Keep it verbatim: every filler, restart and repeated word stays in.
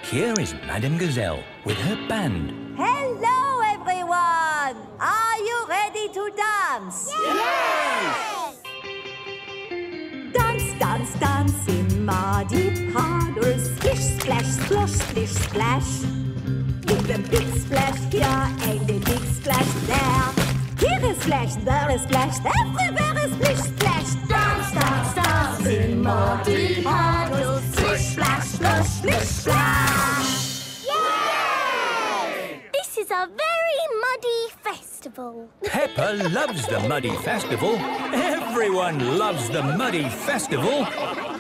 Here is Madame Gazelle with her band. Hello, everyone! Are you ready to dance? Yes! Dance, dance, dance in muddy puddles. Splish, splash, splosh, splish, splash. Give a big splash here and a big splash there. Here is splash, there is splash, everywhere is splish, splash. Dance, dance, dance in muddy puddles. Splish, splash, splosh, splish, splash. Yay! This is a very muddy festival. Peppa loves the Muddy Festival. Everyone loves the Muddy Festival.